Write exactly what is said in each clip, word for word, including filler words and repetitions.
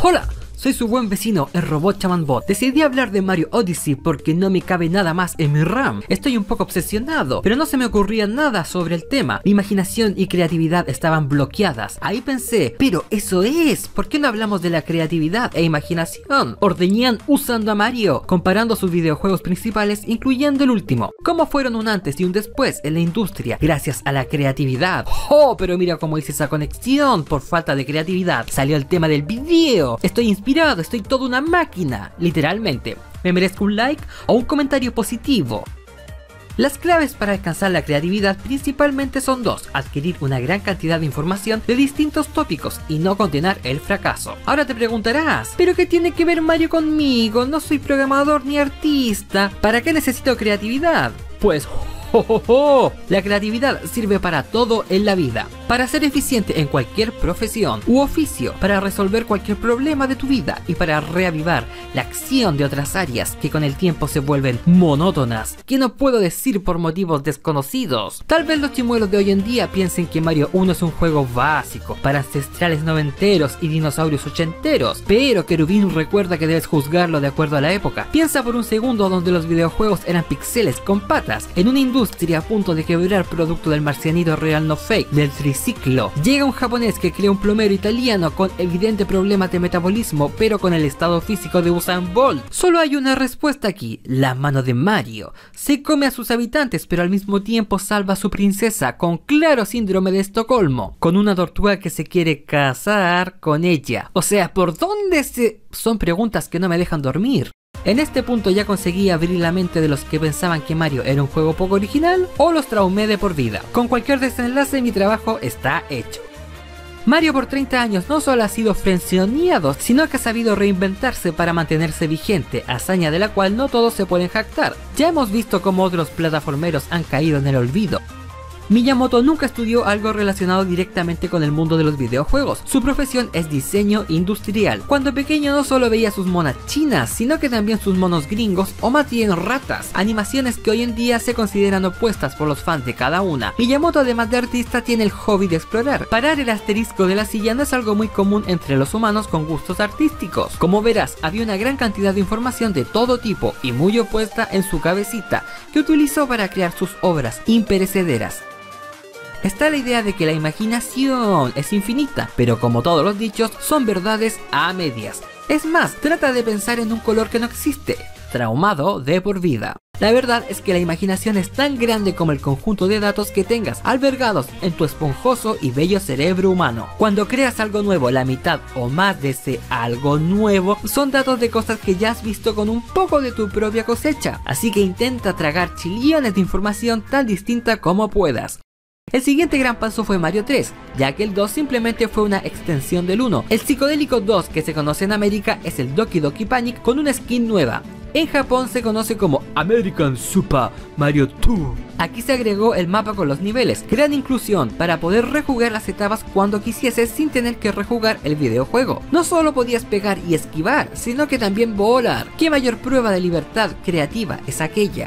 Hola, soy su buen vecino, el robot Shaman Bot. Decidí hablar de Mario Odyssey porque no me cabe nada más en mi RAM. Estoy un poco obsesionado, pero no se me ocurría nada sobre el tema. Mi imaginación y creatividad estaban bloqueadas. Ahí pensé, pero eso es, ¿por qué no hablamos de la creatividad e imaginación? Ordeñan usando a Mario, comparando sus videojuegos principales, incluyendo el último. ¿Cómo fueron un antes y un después en la industria gracias a la creatividad? Oh, pero mira cómo hice esa conexión. Por falta de creatividad salió el tema del video. Estoy inspirado. Estoy toda una máquina, literalmente. ¿Me merezco un like o un comentario positivo? Las claves para alcanzar la creatividad principalmente son dos: adquirir una gran cantidad de información de distintos tópicos y no condenar el fracaso. Ahora te preguntarás, ¿pero qué tiene que ver Mario conmigo? No soy programador ni artista. ¿Para qué necesito creatividad? Pues... ¡Oh, oh, oh! La creatividad sirve para todo en la vida. Para ser eficiente en cualquier profesión u oficio, para resolver cualquier problema de tu vida y para reavivar la acción de otras áreas que con el tiempo se vuelven monótonas, que no puedo decir por motivos desconocidos. Tal vez los chimuelos de hoy en día piensen que Mario uno es un juego básico para ancestrales noventeros y dinosaurios ochenteros, pero Kerubin recuerda que debes juzgarlo de acuerdo a la época. Piensa por un segundo donde los videojuegos eran píxeles con patas, en una industria a punto de quebrar producto del marcianito real no fake, del triciclo. Llega un japonés que crea un plomero italiano con evidente problemas de metabolismo, pero con el estado físico de Usain Bolt. Solo hay una respuesta aquí: la mano de Mario. Se come a sus habitantes, pero al mismo tiempo salva a su princesa con claro síndrome de Estocolmo, con una tortuga que se quiere casar con ella. O sea, ¿por dónde se...? Son preguntas que no me dejan dormir. En este punto ya conseguí abrir la mente de los que pensaban que Mario era un juego poco original, o los traumé de por vida. Con cualquier desenlace mi trabajo está hecho. Mario por treinta años no solo ha sido frencioneado, sino que ha sabido reinventarse para mantenerse vigente, hazaña de la cual no todos se pueden jactar. Ya hemos visto cómo otros plataformeros han caído en el olvido. Miyamoto nunca estudió algo relacionado directamente con el mundo de los videojuegos. Su profesión es diseño industrial. Cuando pequeño no solo veía sus monas chinas, sino que también sus monos gringos, o más bien ratas, animaciones que hoy en día se consideran opuestas por los fans de cada una. Miyamoto, además de artista, tiene el hobby de explorar. Parar el asterisco de la silla no es algo muy común entre los humanos con gustos artísticos. Como verás, había una gran cantidad de información de todo tipo y muy opuesta en su cabecita, que utilizó para crear sus obras imperecederas. Está la idea de que la imaginación es infinita, pero como todos los dichos, son verdades a medias. Es más, trata de pensar en un color que no existe, traumado de por vida. La verdad es que la imaginación es tan grande como el conjunto de datos que tengas albergados en tu esponjoso y bello cerebro humano. Cuando creas algo nuevo, la mitad o más de ese algo nuevo son datos de cosas que ya has visto con un poco de tu propia cosecha. Así que intenta tragar chillones de información tan distinta como puedas. El siguiente gran paso fue Mario tres, ya que el dos simplemente fue una extensión del uno. El psicodélico dos que se conoce en América es el Doki Doki Panic con una skin nueva. En Japón se conoce como American Super Mario dos. Aquí se agregó el mapa con los niveles, gran inclusión para poder rejugar las etapas cuando quisieses sin tener que rejugar el videojuego. No solo podías pegar y esquivar, sino que también volar. ¿Qué mayor prueba de libertad creativa es aquella?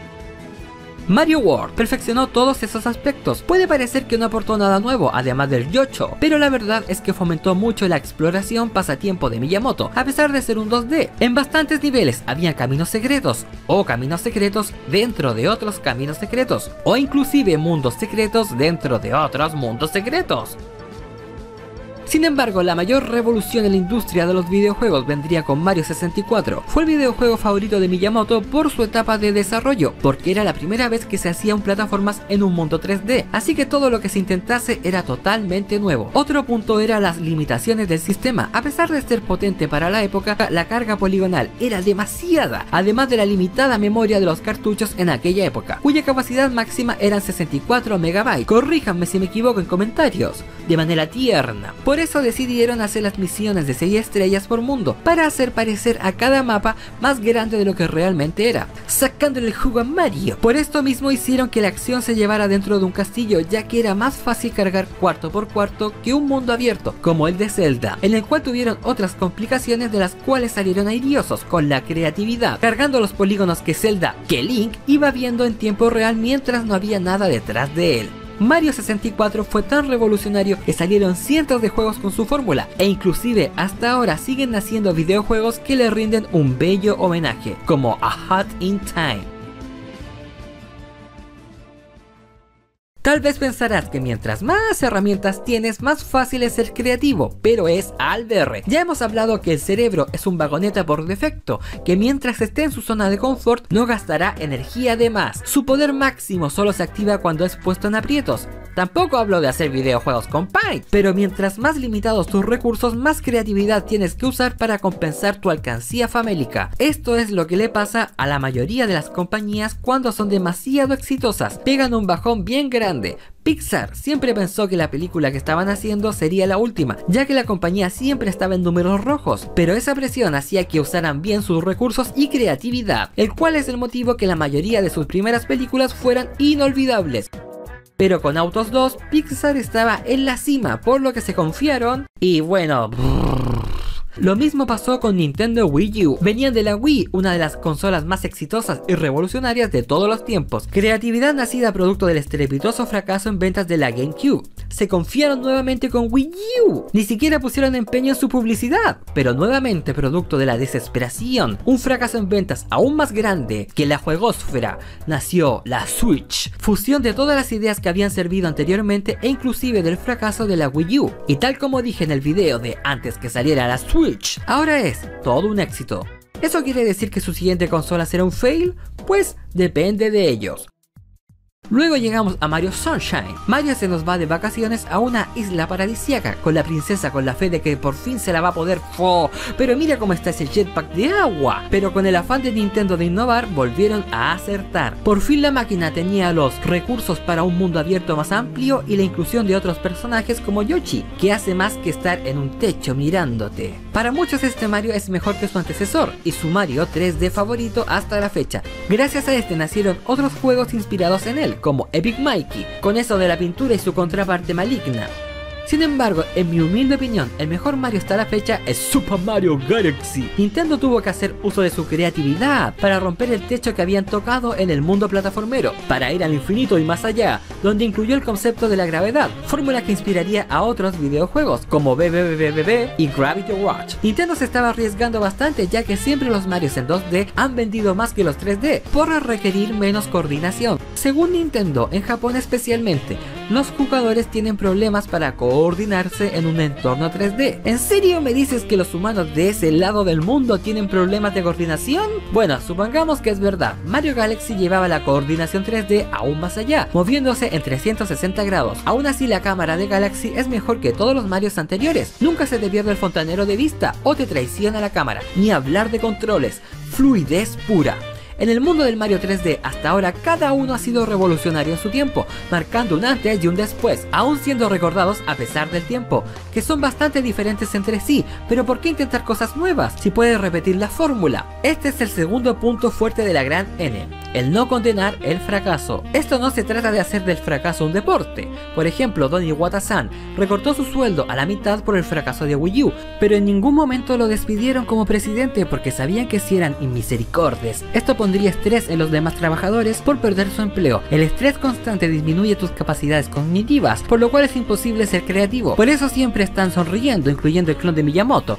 Mario World perfeccionó todos esos aspectos. Puede parecer que no aportó nada nuevo, además del Yocho, pero la verdad es que fomentó mucho la exploración pasatiempo de Miyamoto, a pesar de ser un dos D. En bastantes niveles había caminos secretos, o caminos secretos dentro de otros caminos secretos, o inclusive mundos secretos dentro de otros mundos secretos. Sin embargo, la mayor revolución en la industria de los videojuegos vendría con Mario sesenta y cuatro. Fue el videojuego favorito de Miyamoto por su etapa de desarrollo, porque era la primera vez que se hacían plataformas en un mundo tres D, así que todo lo que se intentase era totalmente nuevo. Otro punto era las limitaciones del sistema. A pesar de ser potente para la época, la carga poligonal era demasiada, además de la limitada memoria de los cartuchos en aquella época, cuya capacidad máxima eran sesenta y cuatro megabytes. Corríjanme si me equivoco en comentarios, de manera tierna. Por eso decidieron hacer las misiones de seis estrellas por mundo, para hacer parecer a cada mapa más grande de lo que realmente era, sacándole el jugo a Mario. Por esto mismo hicieron que la acción se llevara dentro de un castillo, ya que era más fácil cargar cuarto por cuarto que un mundo abierto, como el de Zelda, en el cual tuvieron otras complicaciones de las cuales salieron airiosos con la creatividad, cargando los polígonos que Zelda, que Link, iba viendo en tiempo real mientras no había nada detrás de él. Mario sesenta y cuatro fue tan revolucionario que salieron cientos de juegos con su fórmula, e inclusive hasta ahora siguen naciendo videojuegos que le rinden un bello homenaje, como A Hat in Time. Tal vez pensarás que mientras más herramientas tienes, más fácil es ser creativo, pero es al revés. Ya hemos hablado que el cerebro es un vagoneta por defecto, que mientras esté en su zona de confort no gastará energía de más. Su poder máximo solo se activa cuando es puesto en aprietos. Tampoco hablo de hacer videojuegos con Paint, pero mientras más limitados tus recursos, más creatividad tienes que usar para compensar tu alcancía famélica. Esto es lo que le pasa a la mayoría de las compañías cuando son demasiado exitosas, pegan un bajón bien grande. Pixar siempre pensó que la película que estaban haciendo sería la última, ya que la compañía siempre estaba en números rojos, pero esa presión hacía que usaran bien sus recursos y creatividad, el cual es el motivo que la mayoría de sus primeras películas fueran inolvidables. Pero con Autos dos, Pixar estaba en la cima, por lo que se confiaron y bueno... Brrr. Lo mismo pasó con Nintendo Wii U. Venían de la Wii, una de las consolas más exitosas y revolucionarias de todos los tiempos. Creatividad nacida producto del estrepitoso fracaso en ventas de la GameCube. Se confiaron nuevamente con Wii U. Ni siquiera pusieron empeño en su publicidad. Pero nuevamente producto de la desesperación, un fracaso en ventas aún más grande que la juegosfera, nació la Switch. Fusión de todas las ideas que habían servido anteriormente e inclusive del fracaso de la Wii U. Y tal como dije en el video de antes que saliera la Switch, ahora es todo un éxito. ¿Eso quiere decir que su siguiente consola será un fail? Pues depende de ellos. Luego llegamos a Mario Sunshine. Mario se nos va de vacaciones a una isla paradisíaca con la princesa con la fe de que por fin se la va a poder. ¡Oh! Pero mira cómo está ese jetpack de agua. Pero con el afán de Nintendo de innovar, volvieron a acertar. Por fin la máquina tenía los recursos para un mundo abierto más amplio y la inclusión de otros personajes como Yoshi, que hace más que estar en un techo mirándote. Para muchos este Mario es mejor que su antecesor y su Mario tres D favorito hasta la fecha. Gracias a este nacieron otros juegos inspirados en él, como Epic Mickey, con eso de la pintura y su contraparte maligna. Sin embargo, en mi humilde opinión, el mejor Mario hasta la fecha es Super Mario Galaxy. Nintendo tuvo que hacer uso de su creatividad para romper el techo que habían tocado en el mundo plataformero, para ir al infinito y más allá, donde incluyó el concepto de la gravedad, fórmula que inspiraría a otros videojuegos como B B B B B B y Gravity Rush. Nintendo se estaba arriesgando bastante, ya que siempre los Marios en dos D han vendido más que los tres D, por requerir menos coordinación. Según Nintendo, en Japón especialmente, los jugadores tienen problemas para coordinarse en un entorno tres D. ¿En serio me dices que los humanos de ese lado del mundo tienen problemas de coordinación? Bueno, supongamos que es verdad. Mario Galaxy llevaba la coordinación tres D aún más allá, moviéndose en trescientos sesenta grados. Aún así, la cámara de Galaxy es mejor que todos los Marios anteriores. Nunca se te pierde el fontanero de vista o te traiciona la cámara. Ni hablar de controles. Fluidez pura. En el mundo del Mario tres D hasta ahora cada uno ha sido revolucionario en su tiempo, marcando un antes y un después, aún siendo recordados a pesar del tiempo, que son bastante diferentes entre sí, pero ¿por qué intentar cosas nuevas si puedes repetir la fórmula? Este es el segundo punto fuerte de la gran N, el no condenar el fracaso. Esto no se trata de hacer del fracaso un deporte. Por ejemplo, Don Iwata-san recortó su sueldo a la mitad por el fracaso de Wii U, pero en ningún momento lo despidieron como presidente porque sabían que si eran inmisericordes, esto pondría estrés en los demás trabajadores por perder su empleo. El estrés constante disminuye tus capacidades cognitivas, por lo cual es imposible ser creativo. Por eso siempre están sonriendo, incluyendo el clon de Miyamoto.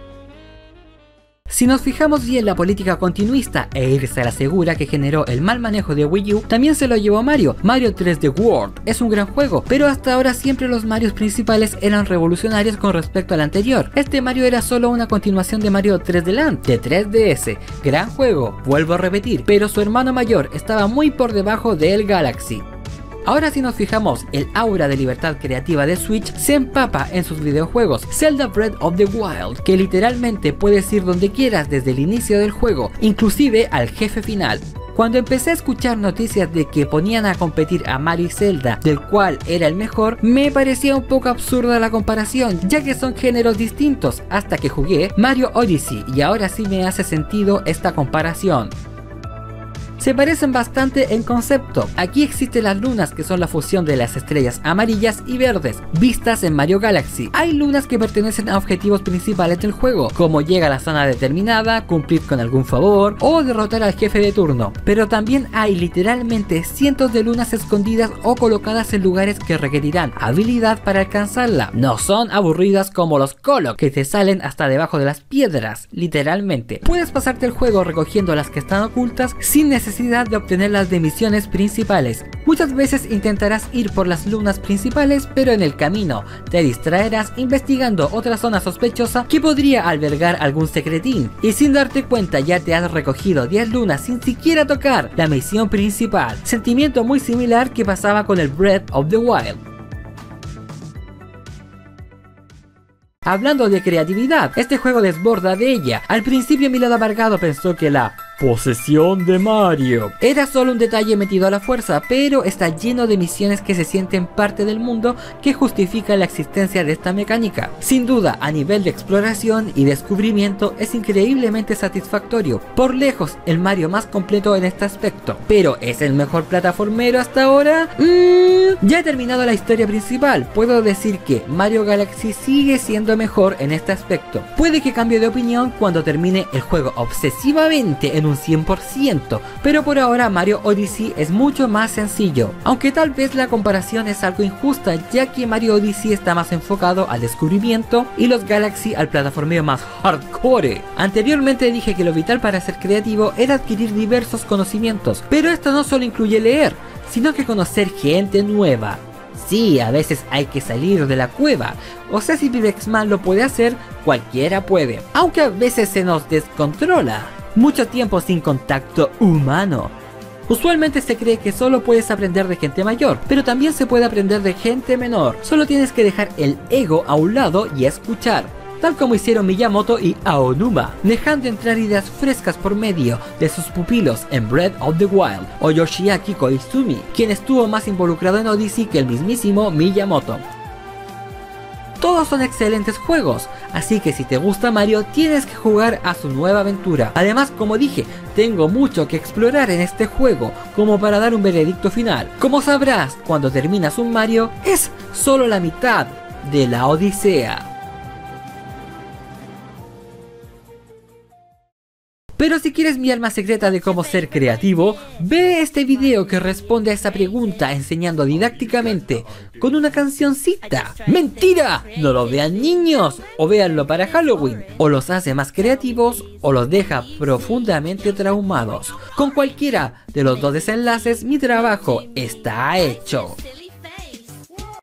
Si nos fijamos bien, la política continuista e irse a la segura que generó el mal manejo de Wii U también se lo llevó Mario. Mario tres D World es un gran juego, pero hasta ahora siempre los Marios principales eran revolucionarios con respecto al anterior. Este Mario era solo una continuación de Mario tres D Land de tres D S. Gran juego, vuelvo a repetir, pero su hermano mayor estaba muy por debajo del Galaxy. Ahora si nos fijamos, el aura de libertad creativa de Switch se empapa en sus videojuegos. Zelda Breath of the Wild, que literalmente puedes ir donde quieras desde el inicio del juego, inclusive al jefe final. Cuando empecé a escuchar noticias de que ponían a competir a Mario y Zelda, del cual era el mejor, me parecía un poco absurda la comparación, ya que son géneros distintos, hasta que jugué Mario Odyssey y ahora sí me hace sentido esta comparación. se parecen bastante en concepto. Aquí existen las lunas, que son la fusión de las estrellas amarillas y verdes, vistas en Mario Galaxy. Hay lunas que pertenecen a objetivos principales del juego, como llegar a la zona determinada, cumplir con algún favor o derrotar al jefe de turno. Pero también hay literalmente cientos de lunas escondidas o colocadas en lugares que requerirán habilidad para alcanzarla. No son aburridas como los Kolok, que te salen hasta debajo de las piedras, literalmente. Puedes pasarte el juego recogiendo las que están ocultas sin necesidad de obtenerlas de misiones principales. Muchas veces intentarás ir por las lunas principales, pero en el camino te distraerás investigando otra zona sospechosa que podría albergar algún secretín, y sin darte cuenta ya te has recogido diez lunas sin siquiera tocar la misión principal. Sentimiento muy similar que pasaba con el Breath of the Wild. Hablando de creatividad, este juego desborda de ella. Al principio mi lado amargado pensó que la posesión de Mario era solo un detalle metido a la fuerza, pero está lleno de misiones que se sienten parte del mundo que justifica la existencia de esta mecánica. Sin duda, a nivel de exploración y descubrimiento es increíblemente satisfactorio, por lejos el Mario más completo en este aspecto. Pero ¿es el mejor plataformero hasta ahora? Mm, ya he terminado la historia principal, puedo decir que Mario Galaxy sigue siendo mejor en este aspecto. Puede que cambie de opinión cuando termine el juego obsesivamente en un cien por ciento, pero por ahora Mario Odyssey es mucho más sencillo, aunque tal vez la comparación es algo injusta, ya que Mario Odyssey está más enfocado al descubrimiento y los Galaxy al plataformeo más hardcore. Anteriormente dije que lo vital para ser creativo era adquirir diversos conocimientos, pero esto no solo incluye leer, sino que conocer gente nueva. Sí, a veces hay que salir de la cueva, o sea, si Pibexman lo puede hacer, cualquiera puede, aunque a veces se nos descontrola. Mucho tiempo sin contacto humano. Usualmente se cree que solo puedes aprender de gente mayor, pero también se puede aprender de gente menor. Solo tienes que dejar el ego a un lado y escuchar, tal como hicieron Miyamoto y Aonuma, dejando entrar ideas frescas por medio de sus pupilos en Breath of the Wild, o Yoshiaki Koizumi, quien estuvo más involucrado en Odyssey que el mismísimo Miyamoto. Todos son excelentes juegos, así que si te gusta Mario tienes que jugar a su nueva aventura. Además, como dije, tengo mucho que explorar en este juego como para dar un veredicto final. Como sabrás, cuando terminas un Mario es solo la mitad de la odisea. Pero si quieres mi arma secreta de cómo ser creativo, ve este video que responde a esa pregunta enseñando didácticamente con una cancioncita. ¡Mentira! No lo vean niños, o véanlo para Halloween. O los hace más creativos o los deja profundamente traumados. Con cualquiera de los dos desenlaces mi trabajo está hecho.